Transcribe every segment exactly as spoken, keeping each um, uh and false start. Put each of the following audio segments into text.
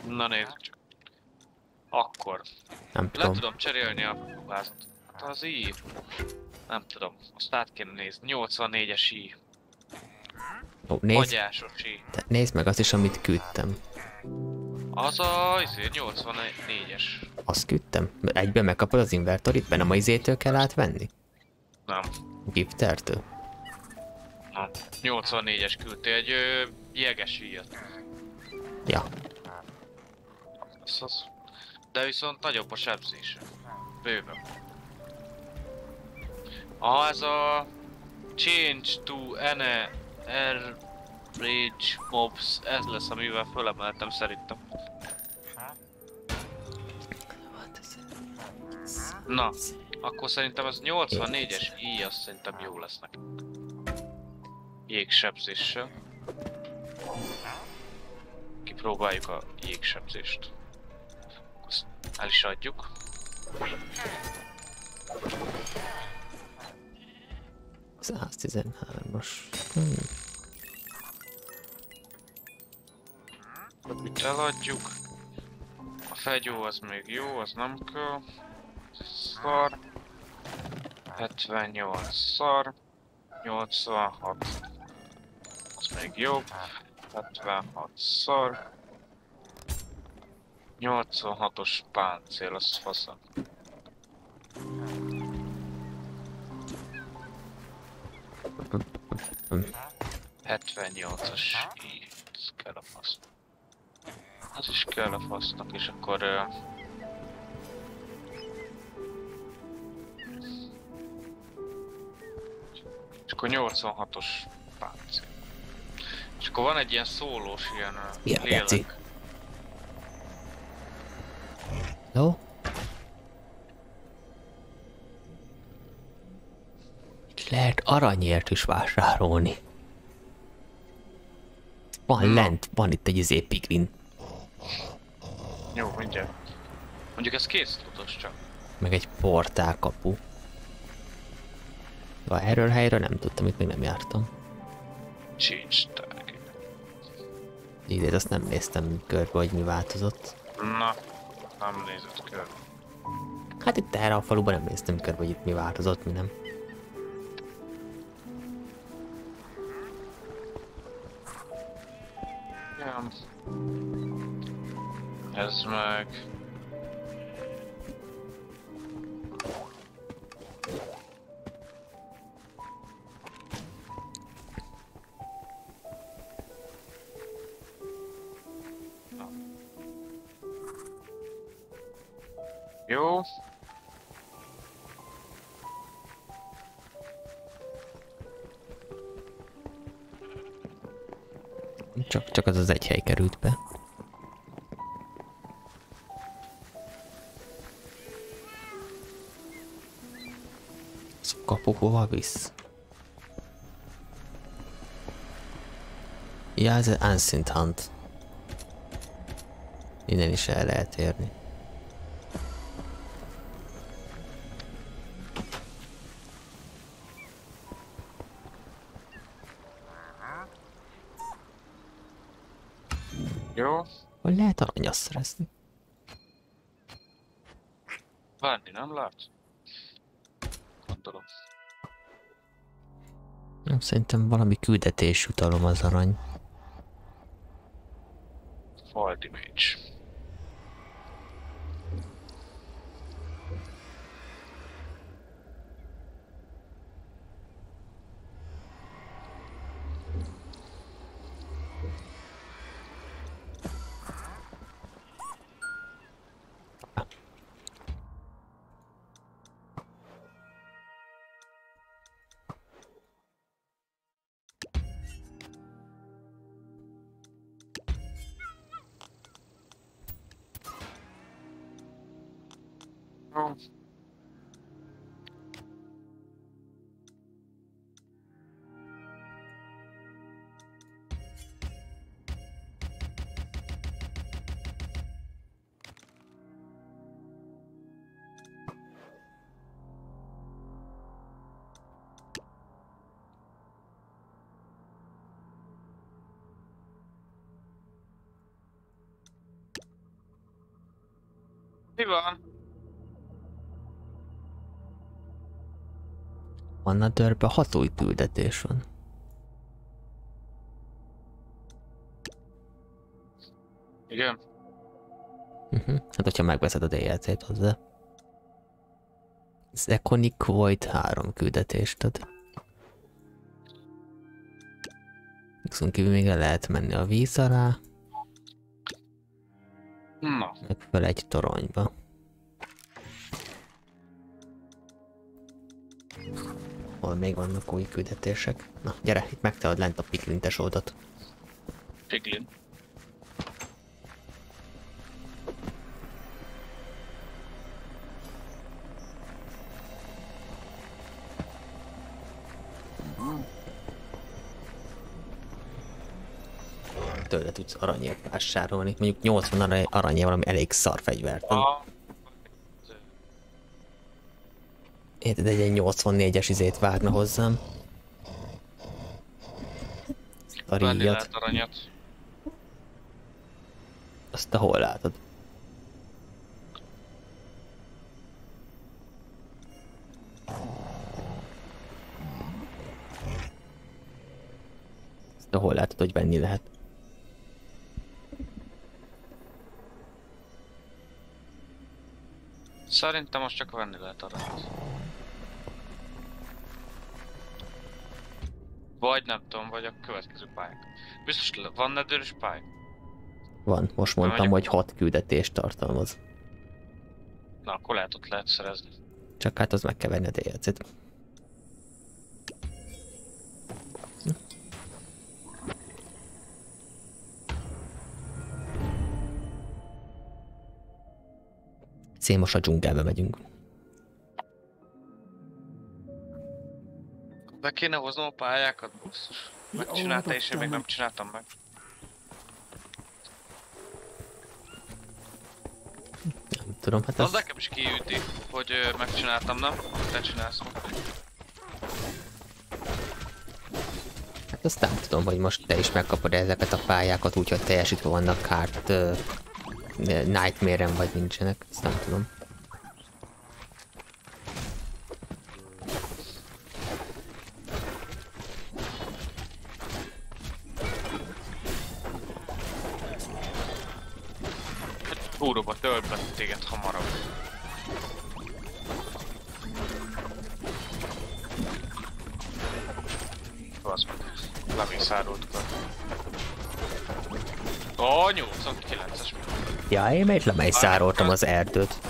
Na nézzük csak. Akkor. Nem Le tudom. tudom cserélni a vázat. Hát az i. Nem tudom. Azt át kéne nézni. nyolcvannégyes i. Ó, nézd, Hagyásos i. te nézd meg azt is, amit küldtem. Az a izé, nyolcvannégyes. Azt küldtem? Egyben megkapod az inventorit? Benne a izétől kell átvenni? Nem. Giftertől? Nem. nyolcvannégyes küldtél egy ö, jeges íjat. Ja. Az az. De viszont nagyobb a sebzése. Bőven. Ah, ez a change to ene average mobs, ez lesz, amivel fölemeltem szerintem. Na, akkor szerintem az nyolcvannégyes i, azt szerintem jó lesz neki. Jégsebzéssel. Kipróbáljuk a jégsebzést. Azt el is adjuk. száztizenhármas. Hmm. Itt eladjuk. A fegyó az még jó, az nem kell. Szar. hetvennyolc szar. nyolcvanhat. Az még jobb. hetvenhat szar. nyolcvanhatos páncél, az faszom. hetvennyolcas így, ez kell a fasz. Az is kell a fasznak, és akkor... Uh, és akkor nyolcvanhatos páncél. És akkor van egy ilyen szólós, ilyen uh, lélek. Hello? Itt lehet aranyért is vásárolni. Van Na. lent, van itt egy izé piglin. Jó, mindjárt. Mondjuk ez kész tudós csak. Meg egy portálkapu. De erről helyről nem tudtam, itt még nem jártam. Change tag. Idét azt nem néztem körbe, hogy mi változott. Na, nem nézett körbe. Hát itt erre a faluban nem néztem körbe, hogy itt mi változott, mi nem. Ja. Ez meg... Na. Jó. Csak, csak az az egy hely került be. Az a kapu hova visz? Ja, ez az Ancient Hunt. Innen is el lehet érni. Jó. Hogy lehet aranyat szerezni? Várni nem látsz? Gondolom. Nem, szerintem valami küldetés jutalom az arany. Fall damage. Jó. Mi van? Anna Dörbe hat új küldetés van. Igen. Uh-huh. Hát, hogyha megveszed a dé el cét hozzá. Az Econic Void három küldetést ad. Viszont kívül még el lehet menni a víz alá. Na. Meg fel egy toronyba. Hol még vannak új küldetések? Na, gyere, itt megtalad lent a piklintes oldat. Piglin. Tőle tudsz aranyért vásárolni. Mondjuk nyolcvan aranyért valami elég szar fegyvert. A... Érted, egy ilyen nyolcvannégyes izét vágna hozzám. A ríjat. aranyat. Azt te hol látod? Azt te hol látod, hogy venni lehet? Szerintem most csak venni lehet aranyat. Vagy nem tudom, vagy a következő pályák. Biztos van nedőrös pályák? Van, most mondtam, hogy hat küldetést tartalmaz. Na, akkor lehet ott lehet szerezni. Csak hát az meg kell venni a dé el cét. Szén, most a dzsungelbe megyünk. Be kéne hoznom a pályákat, basszus. Megcsinálta és én még nem csináltam meg. Nem tudom, hát az... ez... nekem is kiüti, hogy ö, megcsináltam, nem? Te csinálsz meg. Hát azt nem tudom, hogy most te is megkapod ezeket a pályákat úgy, hogy teljesítve vannak kárt uh, Nightmare-en vagy nincsenek, ezt nem tudom. Húróba tölt be téged hamarabb. Az meg. Lemészárult kar. Ó, nyolcvankilences. Ja, én még lemészároltam az erdőt.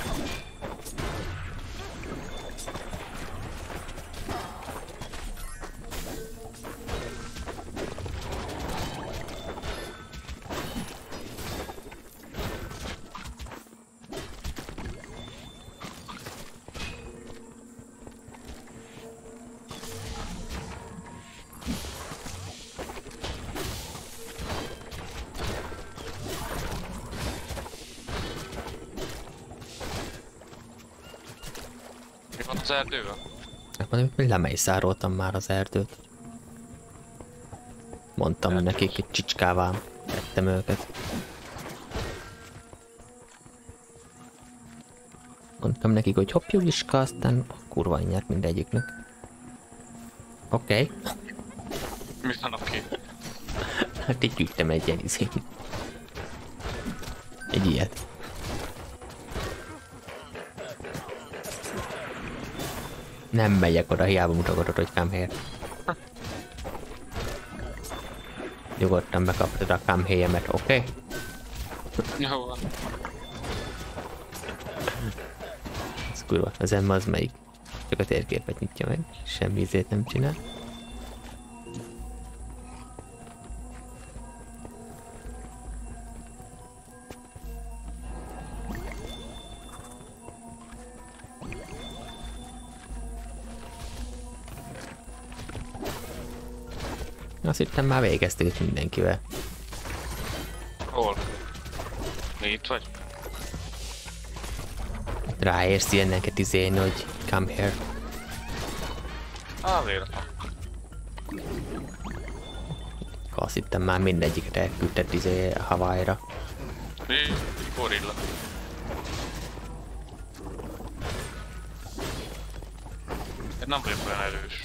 Az erdővel? Hát mondom, hogy lemészároltam már az erdőt. Mondtam Erdős. nekik, hogy csicskává tettem őket. Mondtam nekik, hogy hopp Juliska, aztán kurva nyert mindegyiknek. Oké. Okay. Mi van oké? Okay? Hát így gyűjtem egy ilyen izét. Egy ilyet. Nem megyek oda, hiába mutogatod, hogy come here. Nyugodtan bekaptad a come here-emet, oké? Okay? Jó van. Ez kurva, az Emma az melyik? Csak a térképet nyitja meg, semmi izét nem csinál. Azt hittem már végezték itt mindenkivel. Hol? Mi itt vagy? Ráérsz ilyeneket izélni, hogy come here. Á, véletlen. Azt hittem már mindegyiket elküldted izé Hawaii-ra. Mi? Gorilla. Nem vagyok olyan erős.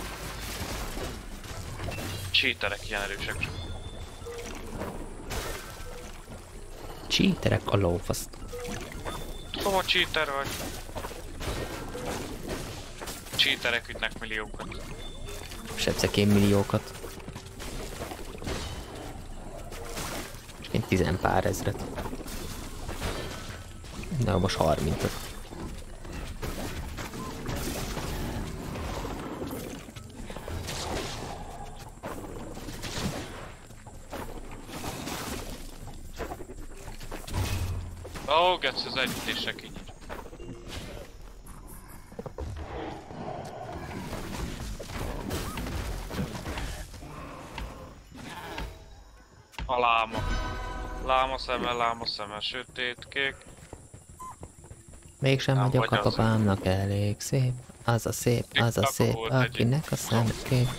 Cheaterek ilyen erősek csak. Cheaterek a lófaszt. Tudom, hogy cheater vagy. Cheaterek ütnek milliókat. Sebzek én milliókat. És én tizen pár ezret. Na most harmincot. Ó, oh, Getsz, az együttésre kinyír. A láma. Láma szeme, láma szeme, sötétkék. Mégsem Nem vagyok vagy a az. papámnak elég szép. Az a szép, az a Akkor szép, volt egy- akinek a szeme kék.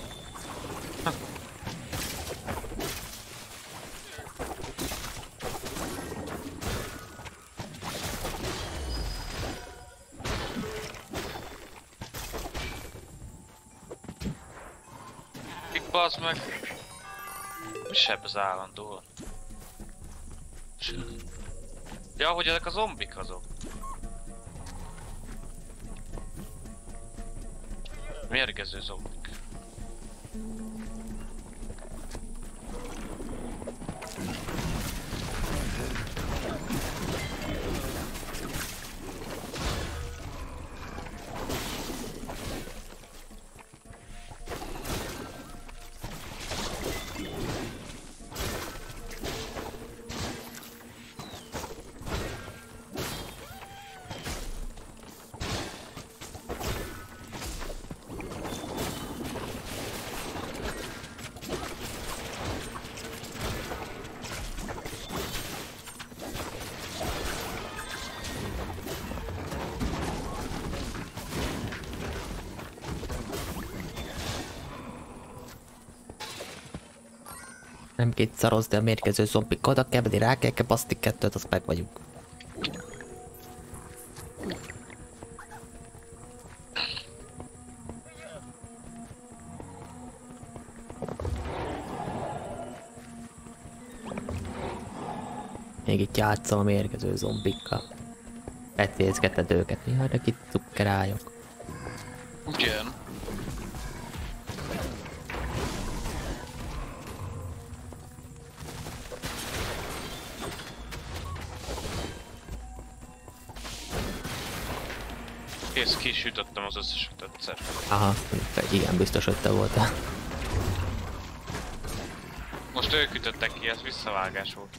Itt bazd meg. Mi sebb az állandóan? Ja, hogy ezek a zombik azok. Mérgező zombik. Nem két szaroz, de a mérgező zombik oda kell menni, rá kell kell baszni kettőt, azt meg vagyunk. Még itt játszom a mérgező zombikkal. Betézgeted őket, jaj, de kit cukkerályok. Ugyan. Kész, ki is ütöttem az összeset egyszer. Aha, igen, biztos, hogy te voltál. Most ők ütöttek ki, ez visszavágás volt.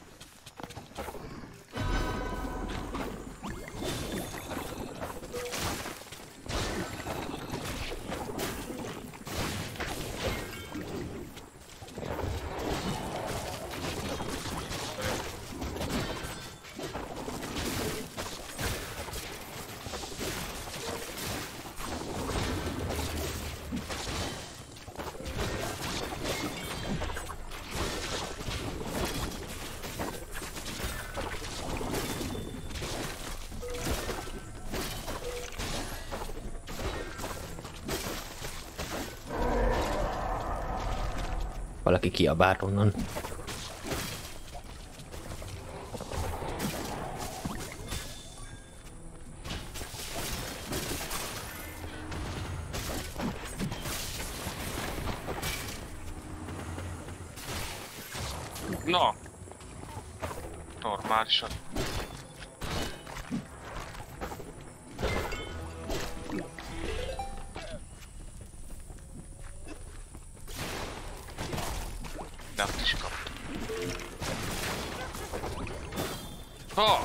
Valaki kiabál onnan. Na! Normálisan. Nem is kaptam. Ha!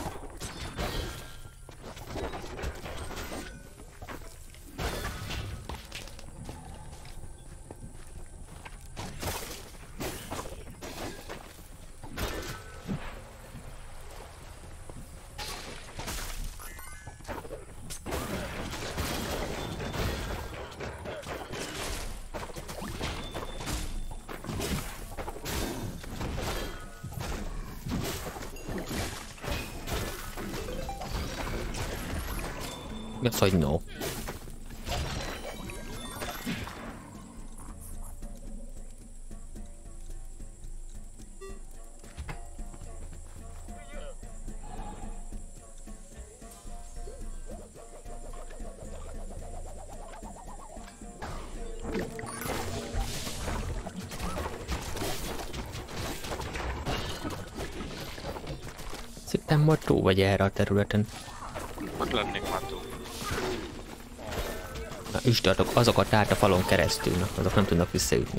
Mi az, hogy no? Szerintem majd túl vagy erre a területen. Hogy lennék már túl? Na, üstöldök azokat át a falon keresztül, na, azok nem tudnak visszaütni.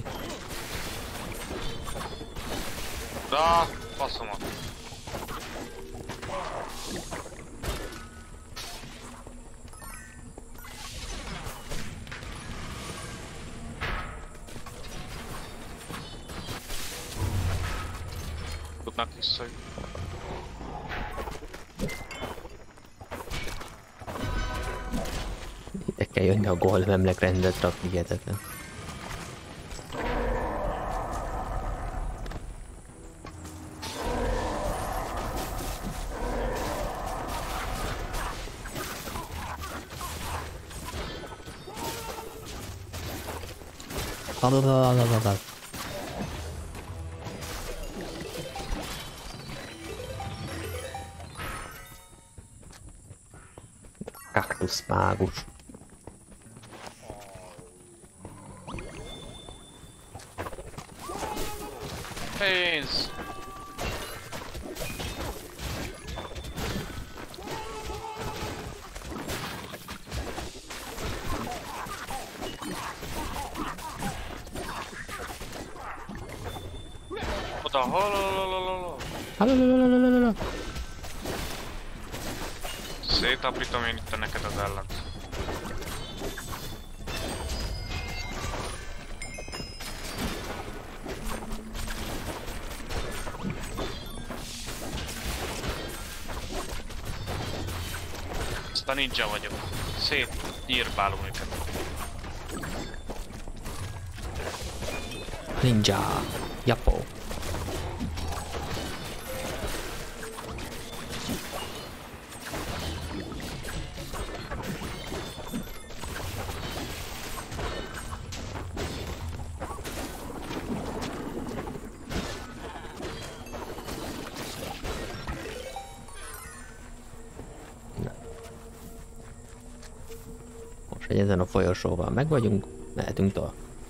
Da, faszomat. Tudnak visszajönni. Ide kell jönni a golememnek rendet rakni, hihetetlen. Lalalalalalal. Kaktuszmágus. Pénz! Oda, halalalala. Halalalalala. Szétapítom én itt neked az ellent. Azt a ninja vagyok. Szétnyírbálom őket. Ninja. Japó. Most, hogy ezen a folyosóval meg vagyunk, mehetünk tovább.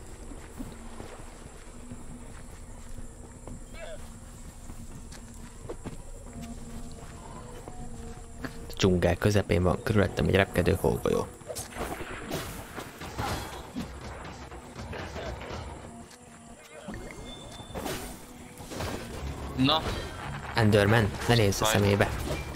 A dzsungel közepén van körülöttem egy repkedő hógolyó. Na, Enderman, ne nézz a szemébe!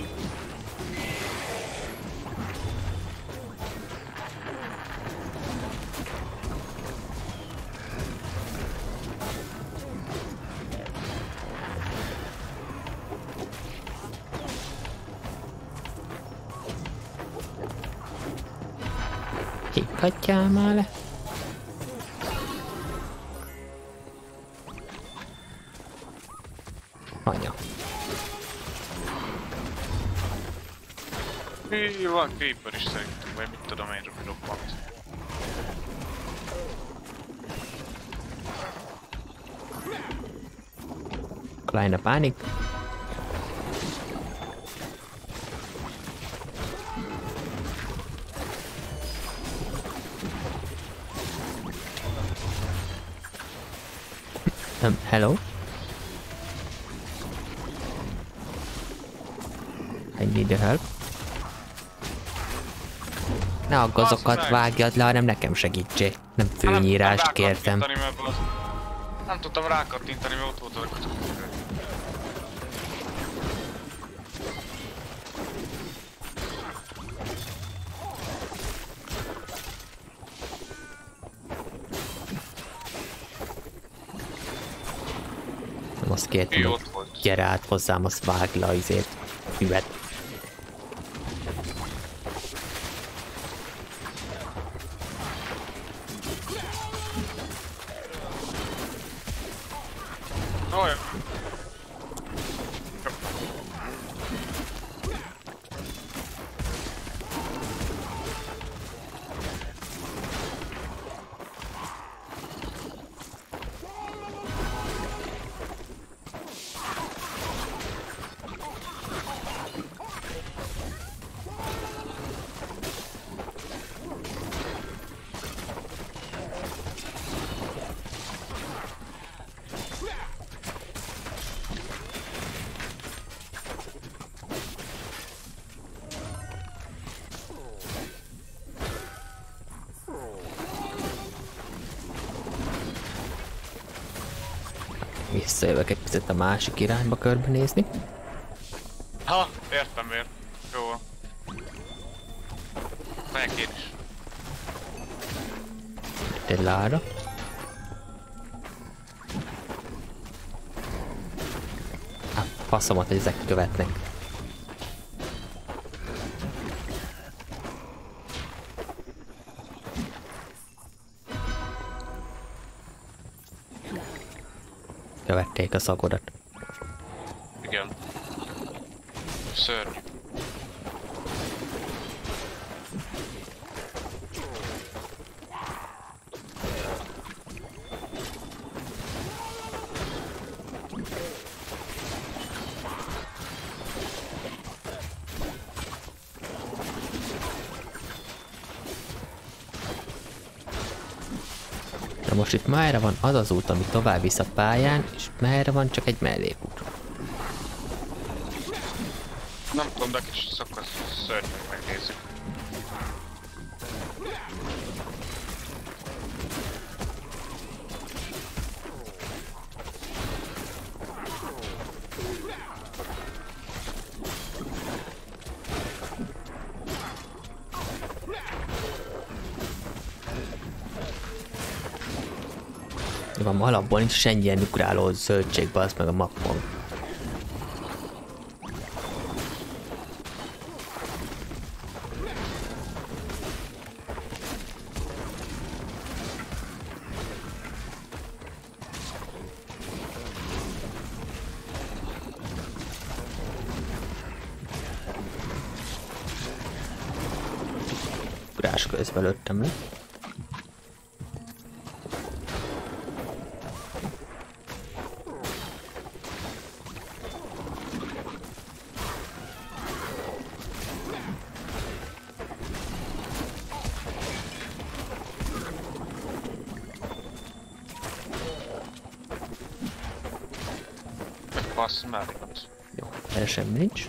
Kikatjál már le! Anya. mi van creeper is szerintünk, vagy mit tudom én, hogy roppant. Kleine Panik. Um, hello? I need your help. Ne aggazokat vágjad le, hanem nekem segítsél. Nem főnyírást kértem. Nem tudtam rákattintani, mert ott volt a kutuk. Nem azt kértem, hogy gyere át hozzám, azt vágd le azért füvet. Olyan. visszajövök egy picit a másik irányba körbenézni. Ha, értem miért. Jó. Megyek én is. Itt egy láda. Hát faszomat, hogy ezek követnek. Követték a szagodat. Igen. Szörnyű. Na most itt merre van az az út, ami tovább visz a pályán, és merre van csak egy mellékút. Nem tudom, de kis szakasz szörnyű, megnézzük. Van, alapból nincs semmilyen ugráló zöldség, az meg a mappon. Ugrás közben lőttem le. Passz melléket. Jó, erre semmi nincs.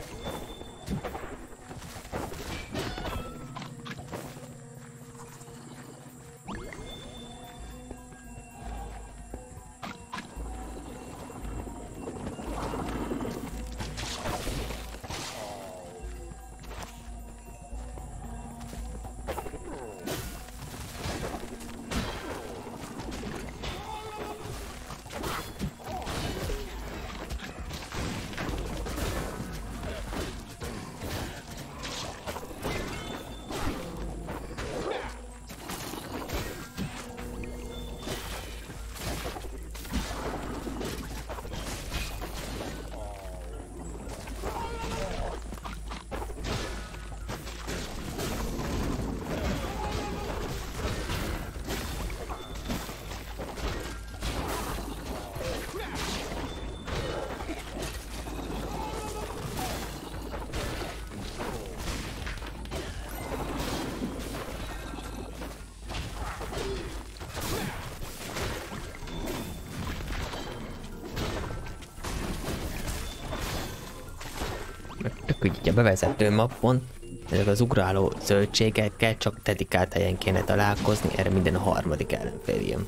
Tök így a bevezető mappon, ezek az ugráló zöldségekkel csak dedikált helyen kéne találkozni, erre minden a harmadik ellenfél jön.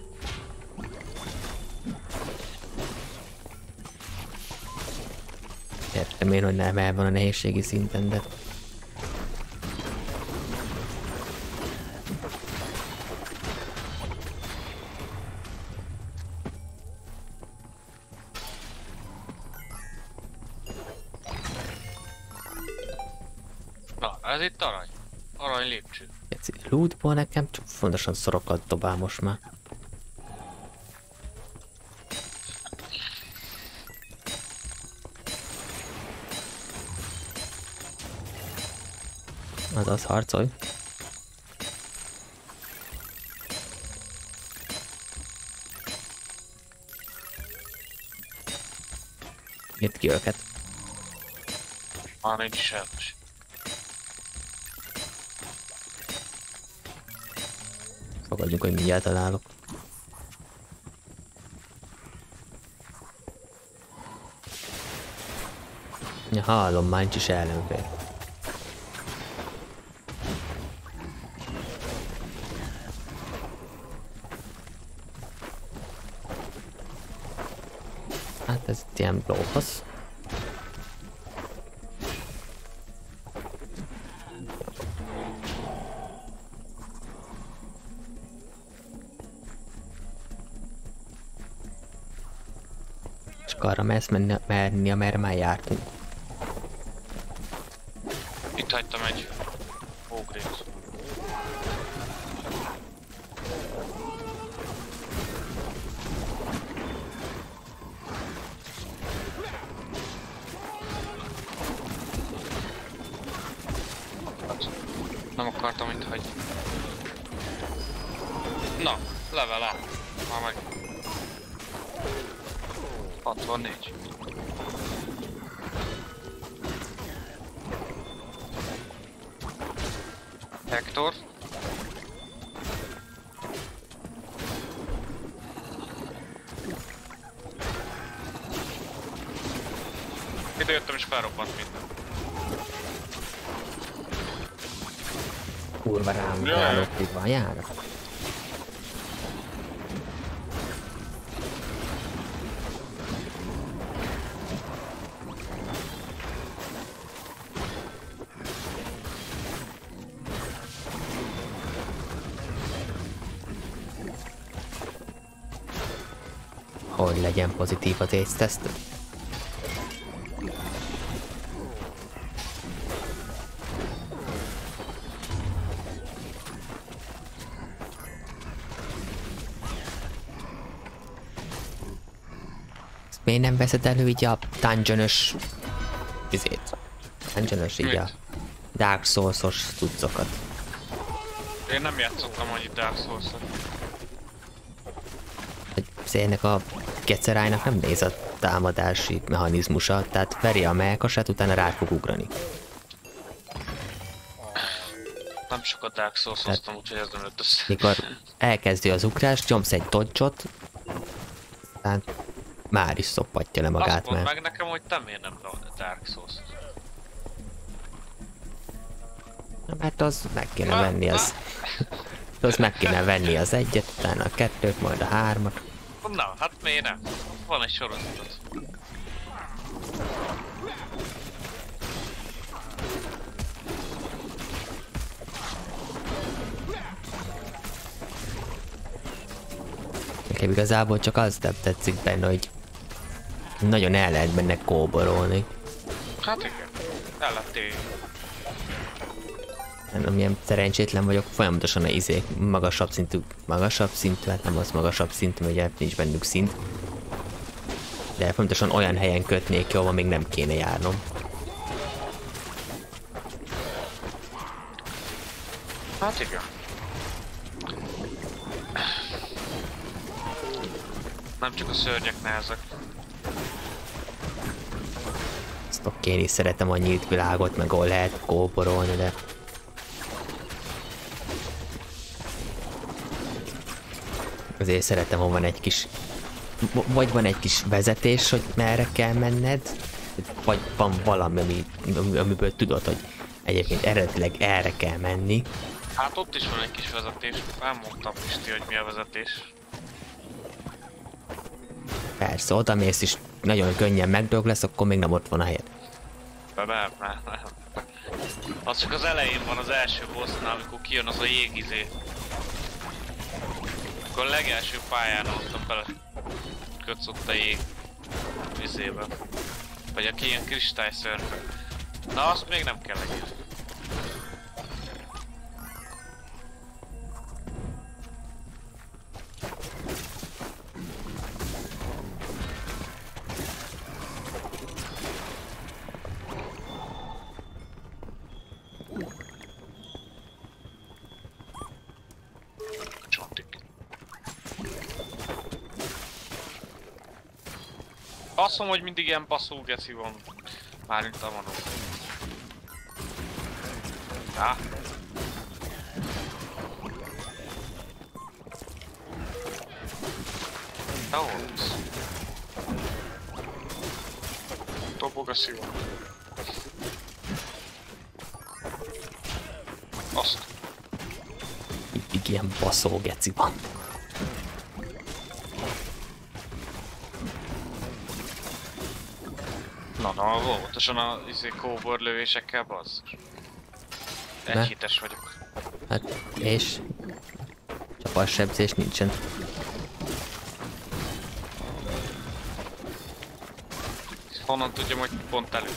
Értem én, hogy nem el van a nehézségi szinten, de... Na, ez itt arany. Arany lépcső. Lootból nekem csak fontosan szorokat dobál most már. Azaz, harcolj. Írd ki őket. Már nincs sajnos. Fogadjunk, hogy mindjárt találok. Ja, hallom, már nincs is ellenfél. ilyen lóhoz. És arra mersz menni, menni, amerre már jártunk. Itt hagytam egy ógrét. Nem akartam itt hagyni. Na, level A. Már meg. hatvannégy. Hector. Ide jöttem és felrobbant minden. Kurva rám állok, itt van járat. Hogy legyen pozitív az ész teszt. Miért nem veszed elő így a dungeon-ös... Izét. Dungeon-ös így a Dark Souls-os cuccokat. Én nem játszottam annyi Dark Souls-ot. Ennek a gecerájnak nem néz a támadási mechanizmusa, tehát veri a melkasát, utána rá fog ugrani. Nem sokat Dark Souls-oztam, úgyhogy ez nem jött össze. Mikor elkezdi az ugrást, nyomsz egy dodge-ot, aztán már is szoppatja le magát. Azt mondd meg nekem, hogy te miért nem Dark Souls. Na, mert az meg kéne venni az. Az meg kéne venni az egyet, utána a kettőt, majd a hármat. Na, hát miért nem? Van egy sorozat. Nekem igazából csak az nem tetszik benne, hogy nagyon el lehet benne kóborolni. Hát igen, el lehet téni. Nem ilyen szerencsétlen vagyok, folyamatosan a izék magasabb szintű, magasabb szintű, hát nem az magasabb szintű, ugye nincs bennük szint. De folyamatosan olyan helyen kötnék ki, ahol még nem kéne járnom. Hát igen. Nem csak a szörnyek nehezek. Azt oké, én is szeretem a nyílt világot, meg ahol lehet kóborolni, de... Azért szeretem, ha van egy kis... Vagy van egy kis vezetés, hogy merre kell menned, vagy van valami, ami, amiből tudod, hogy egyébként eredetileg erre kell menni. Hát ott is van egy kis vezetés. Elmondtam Pisti, hogy mi a vezetés. Persze, oda mész is nagyon könnyen megdög lesz, akkor még nem ott van a helyed. De nem, nem, nem. Az csak az elején van, az első bossnál, amikor kijön az a jégizé. Akkor a legelső pályán ott bele kötsz ott a jég vizébe. Vagy aki ilyen kristályszörfök. Na azt még nem kell egyébként. Azt mondom, hogy mindig ilyen baszó geci van. Mármint a manó. Á. Te hol lesz? Dobog a szívom. Azt. Mindig ilyen baszó geci van. Na, óvatosan a izé, kóborlövésekkel, basszus. Egy Ne. hites vagyok. Hát, és... Csaparsebzés nincsen. Honnan tudjam, hogy pont elő?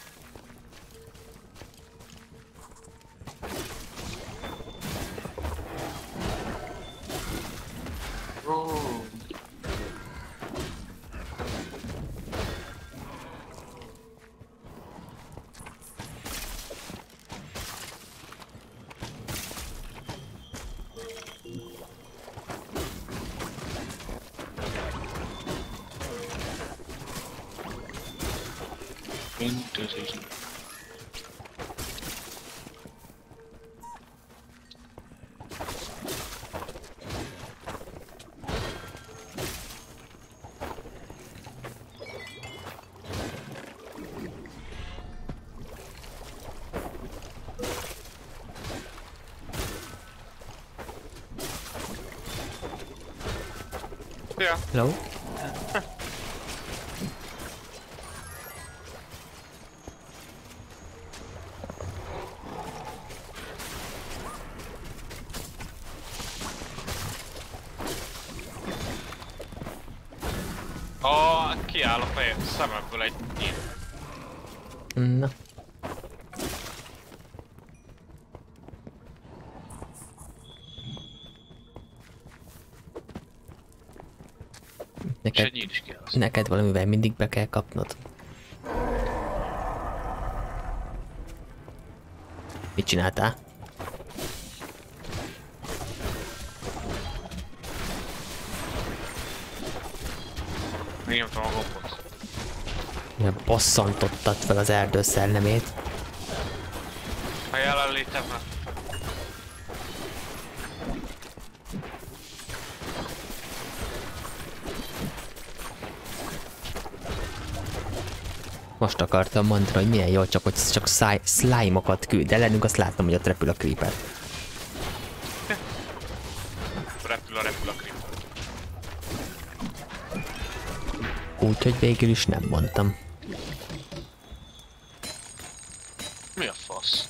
Ja. Hello? A kiáll a feje, szememből egy nyíl. Na. És egy Neked, nyíl is kiáll. neked valamivel mindig be kell kapnod. Mit csináltál? Nyomtam a gombot. Ja, bosszantottad fel az erdő szellemét. A jelenlétemre. Most akartam mondani, hogy milyen jó, csak hogy csak száj, slime-okat küld ellenünk, azt látom, hogy ott repül a creeper. Repül a repül a creeper. Úgyhogy végül is nem mondtam. Mi a fasz?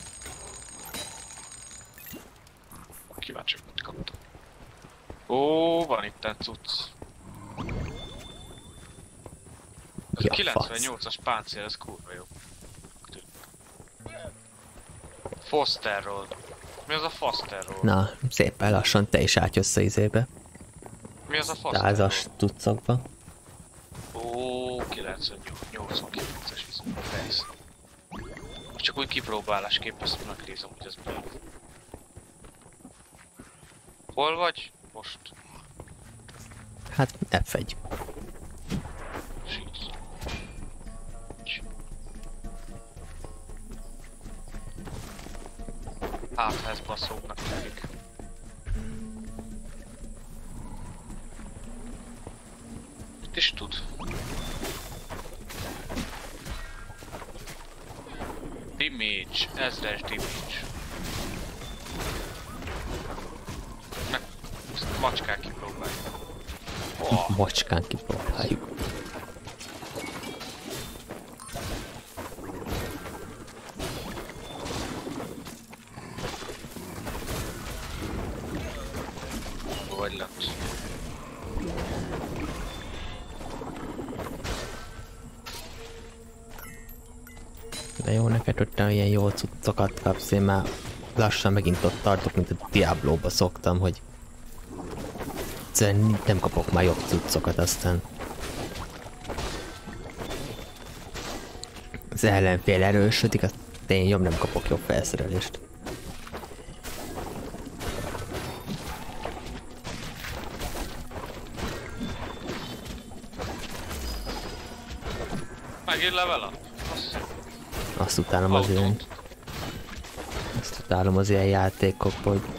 Kíváncsi, mit kaptam. Ó, van itt egy cucc. Ez Ja, kilencvennyolcas páncél, ez kurva jó. Fosterról. Mi az a Fosterról? Na, szépen lassan te is átjössz a izébe. Mi az a Fosterról? Százas tucokba. Ó, kilencvennyolc, nyolcvankilences fejsz. Csak úgy kipróbálásképp ezt megnézem, hogy ez mi. Hol vagy? Most. Hát, F egy. Sígy. Hát, ha ez baszóknak tűnik. Mit is tud? Damage, ezres damage. Meg ezt macskán kipróbáljuk. Oh, Macskán kipróbáljuk. vagy lett. De jó, neked ott ilyen jó cuccokat kapsz, én már lassan megint ott tartok, mint a Diablo-ba szoktam, hogy egyszerűen nem kapok már jobb cuccokat, aztán az ellenfél erősödik, azt én jobb nem kapok jobb felszerelést. Megint level up? Azt utálom az ilyen... Azt utálom az ilyen játékokból, hogy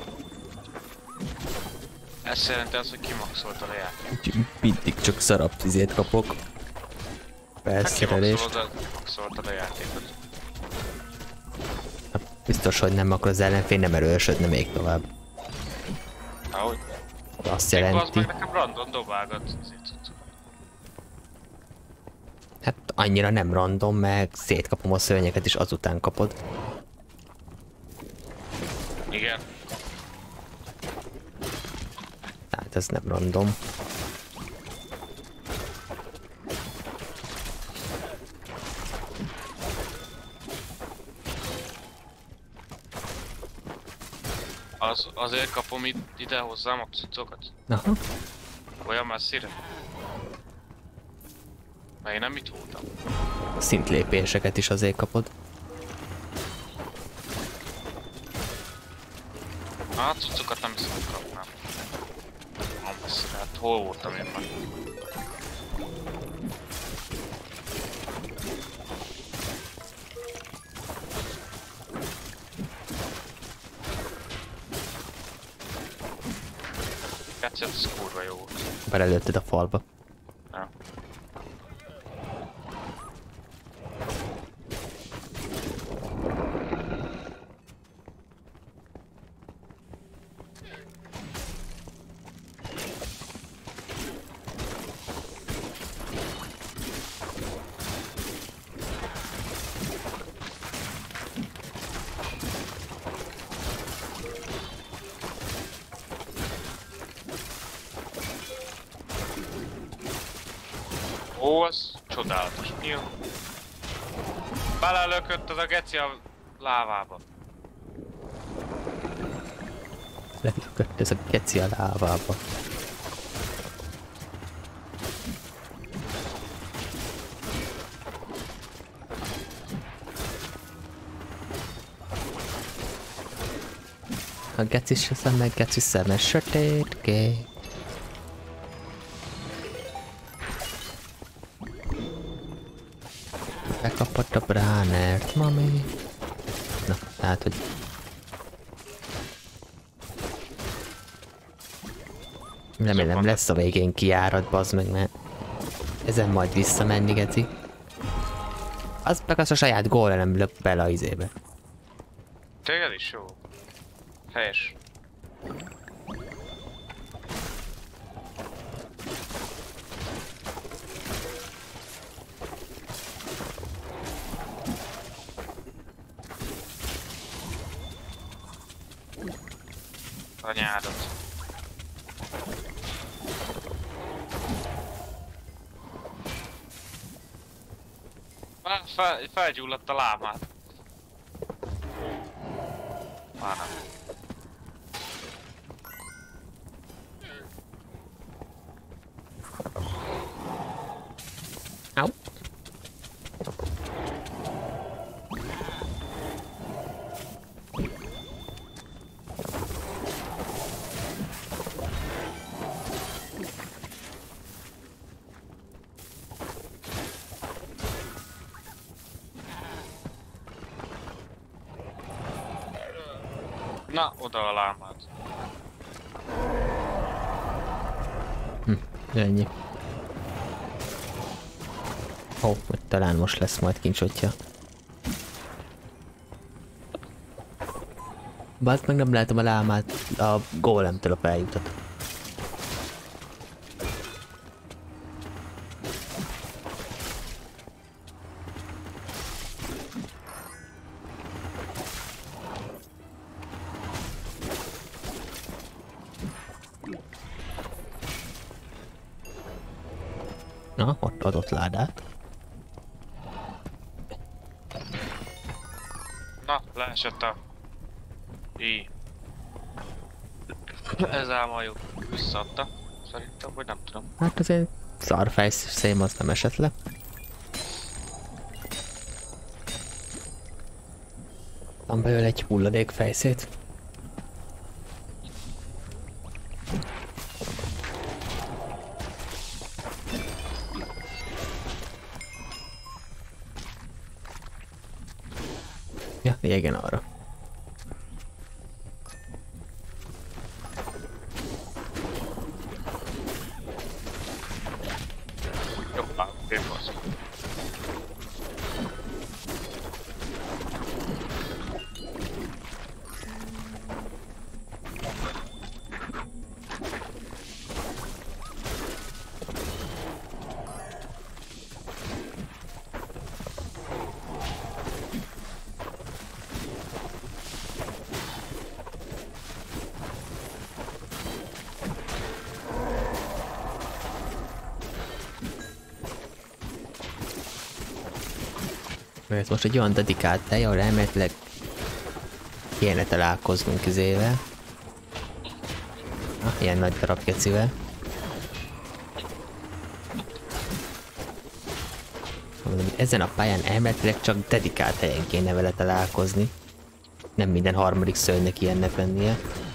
Ez jelenti az, hogy kimaxoltad a játék. mindig csak szarabb tizét kapok. Hát Felszerelést. kimaxoltad a játékot. Hát biztos, hogy nem, akkor az ellenfél nem erősödne még tovább. Ahogy? Azt Még az jelenti. meg nekem random dobálgat. Hát annyira nem random, meg szétkapom a szörnyeket és azután kapod. Igen. Tehát ez nem random. Az, azért kapom itt, ide hozzám a cuccokat? Aha. Olyan messzire? Mert én nem itt voltam. A szintlépéseket is azért kapod. Hát cuccokat nem hiszem, hogy kapnám. Nem messzire, hát hol voltam én már? Ketszett, ez kurva jó volt. Belelőtted a falba. Ja. Ó, az csodálatos. Jó. Belelökött az a geci a lávába. Lelökött ez a geci a lávába. A geci se szeme, geci szeme sötétkék. Bekapott a bránert, mami. Na, tehát, hogy... Remélem lesz a végén kiárat, bazd meg, mert... Ezen majd visszamenni, geci. Az meg az a saját gólra nem lök bele a izébe. Téged is jó. Helyes. Anyádat. Már fel, felgyulladt a lábát. Már nem. Au. Na, oda a lámát. Hm, ennyi. Ó, oh, talán most lesz majd kincsotja. Bár meg nem látom a lámát a gólemtől a feljutat. Na, ott adott ládát. Na, leesett a... Így. Ez álmajuk visszaadta. Szerintem, vagy nem tudom. Hát azért szarfejszém az nem esett le. Van belőle egy hulladék fejszét. Ja, igen arra. Jobbá, én az. Mert most egy olyan dedikált hely, ahol elméletileg kéne találkoznunk izével. Ah, ilyen nagy darab gecivel. Mondom, ezen a pályán elméletileg csak dedikált helyen kéne vele találkozni. Nem minden harmadik szörnynek ilyennek lennie.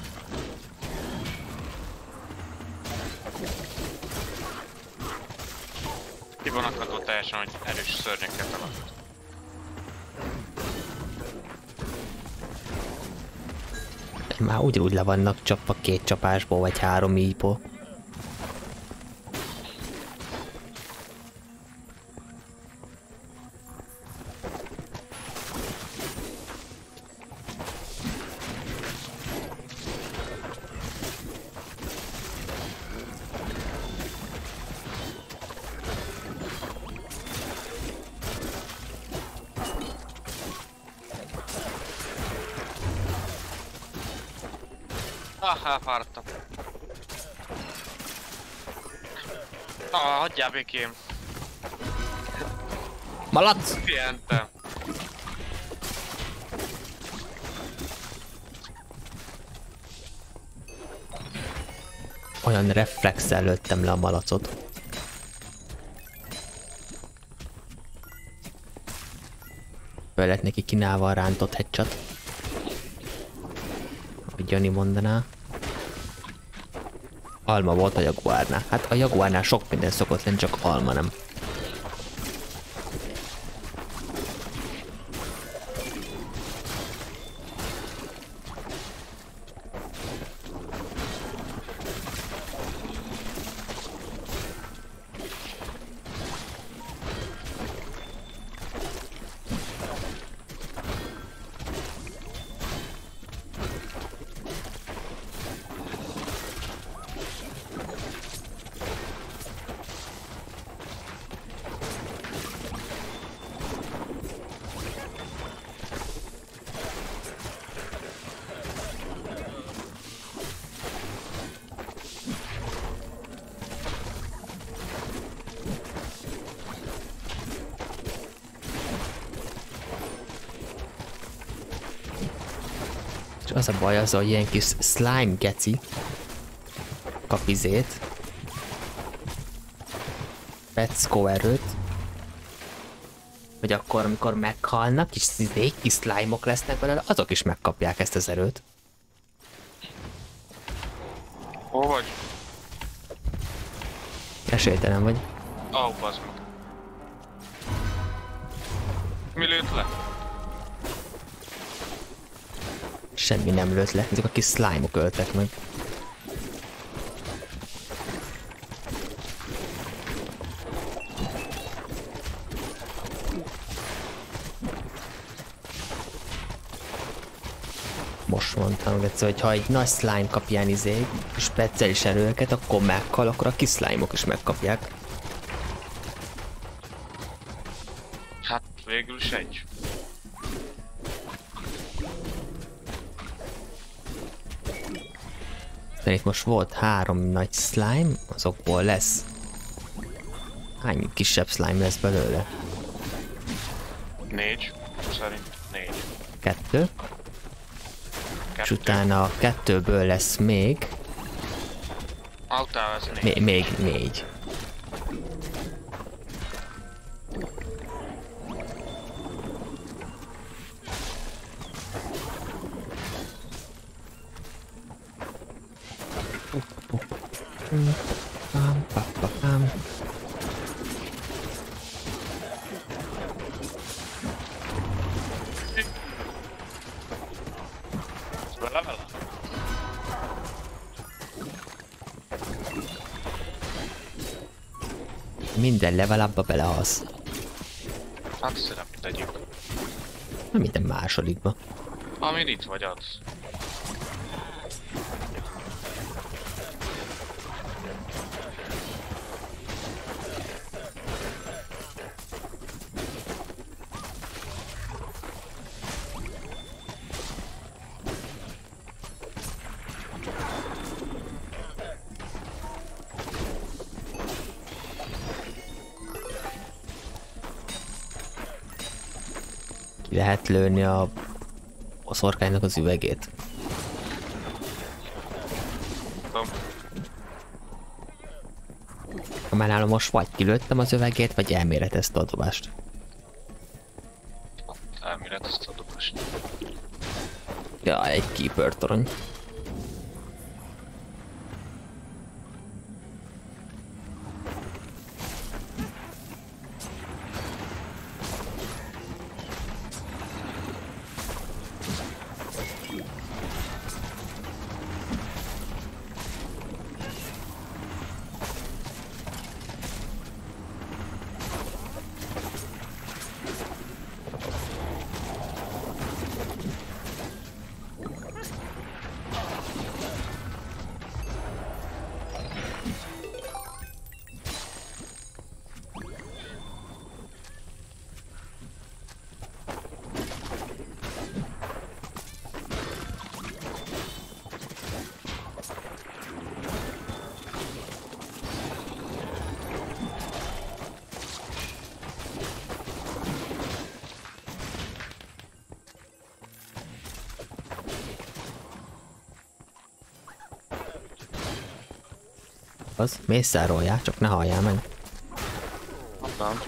Kivonatható teljesen, hogy erős szörnyeket alatt. Már ugyanúgy le vannak csapva két csapásból, vagy három íjból. Ah, elfáradtam. Ah, hagyjál békém. Malac! Pihentem. Olyan reflexel lőttem le a malacot. Föl lett neki kínálva a rántott headshot. Ahogy Jani mondaná. Alma volt a jaguárnál. Hát a jaguárnál sok minden szokott lenni, csak alma nem. És az a baj az, hogy ilyen kis slime geci kap izét. Peckó erőt. Hogy akkor, amikor meghalnak, és izék, kis slime-ok lesznek belőle, azok is megkapják ezt az erőt. Hol vagy? Esélytelen vagy. Ó, oh, bazd meg. Mi lőtt le? Semmi nem lőtt le, ezek a kis slime-ok öltek meg. Most mondtam, hogy ha egy nagy slime kap ilyen izé, speciális erőket, akkor meghal, akkor a kis slime-ok is megkapják. Hát végül is egy. De itt most volt három nagy slime, azokból lesz. Hány kisebb slime lesz belőle? Négy. Szerint négy. Kettő. Kettő. És utána a kettőből lesz még... Autál ez négy. Még, még négy. Pam, pam, pam, pam. Vele vele. Minden level up-ba belehalsz. Hát szerintem mindegyik. Nem minden másodikba. Amin itt vagy az. lehet lőni a, a szorkánynak az üvegét. Tudom. Már nálam most vagy kilőttem az üvegét, vagy elméretezte a dobást. Elméletezte a dobást. Ja, egy keeper torony. Az, mészároljál, csak ne halljál meg. Nem.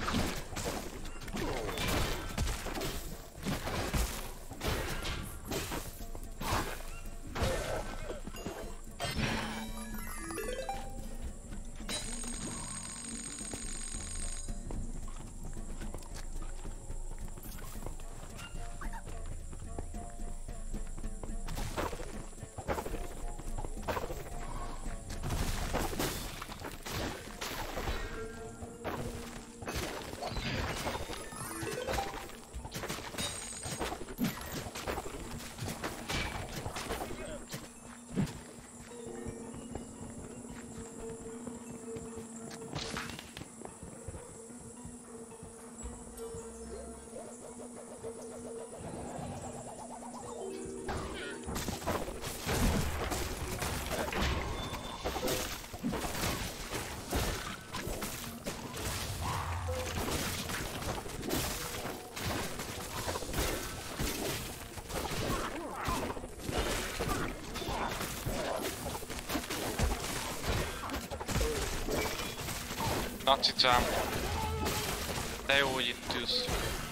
Na cicám, de jó, hogy itt ülsz.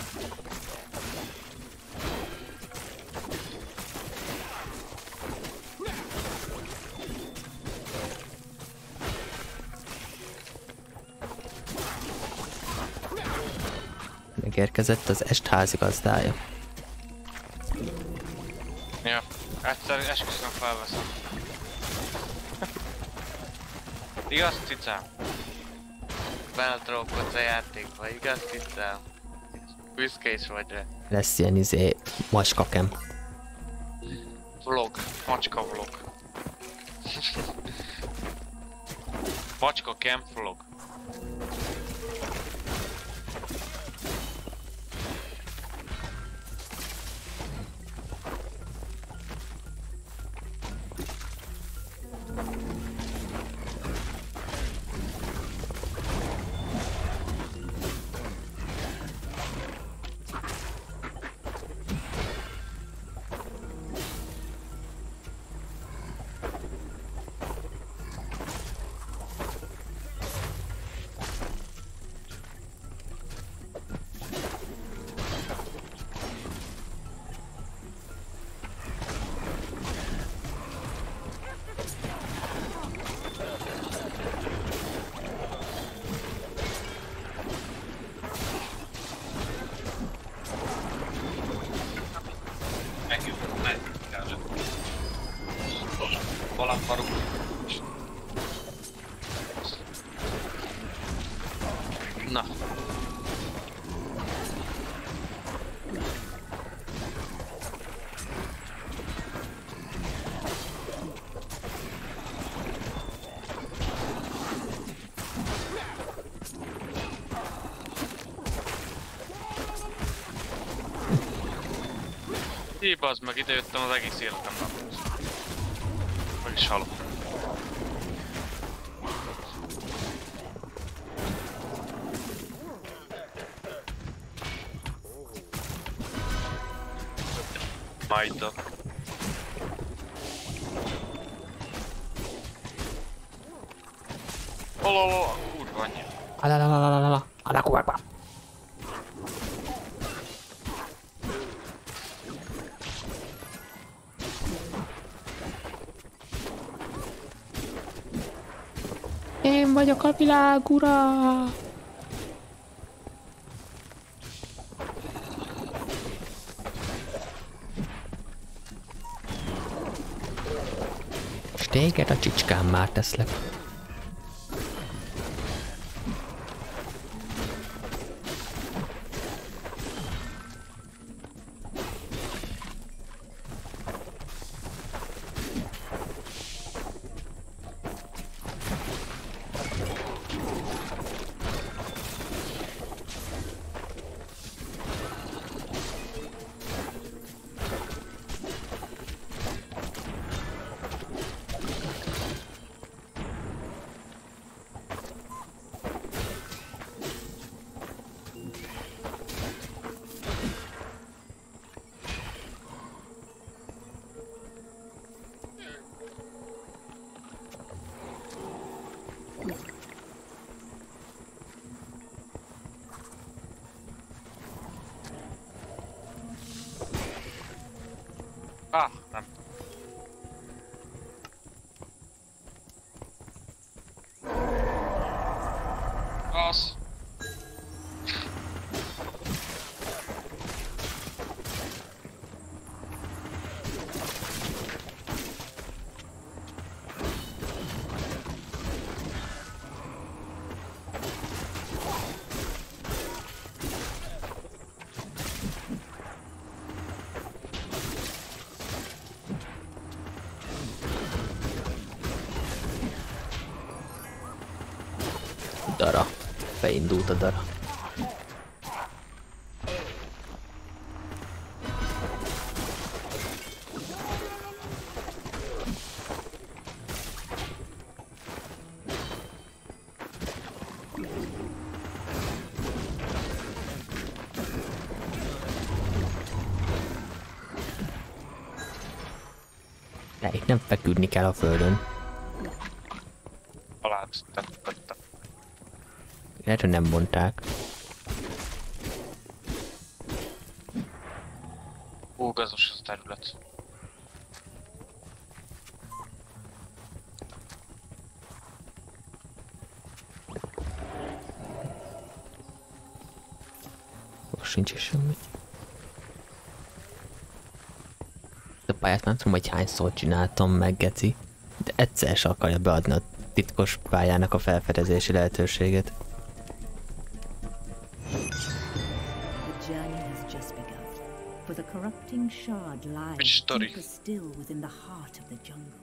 Megérkezett az est házigazdája. Ja, egyszer esküszöm felveszem. Igaz, cicám? Beletrókodsz a játékba, igaz, cicám? Büszke is vagy rá. Lesz ilyen izé macskakem. Vlog, macska vlog. Macska camp vlog. Na. Hé, bazd meg, ide jöttem az egész életemben. Meg is halok. Majda. Ololol, kurva anyja. Alalalalala, alakuvakva. Én vagyok a világ ura! És téged a csicskám már teszlek. Ah, nem. Az. Dara. Beindult a dara. De itt nem feküdni kell a földön. Alát tettem. Lehet, hogy nem mondták. Ó, gazos az a terület. Most sincs is semmi. A pályát nem tudom, hogy hányszor csináltam meg, geci. De egyszer se akarja beadni a titkos pályának a felfedezési lehetőséget. For the corrupting shard lies Which story? deeper still within the heart of the jungle.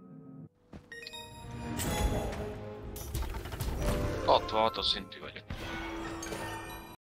hatvanhat szintű vagyok.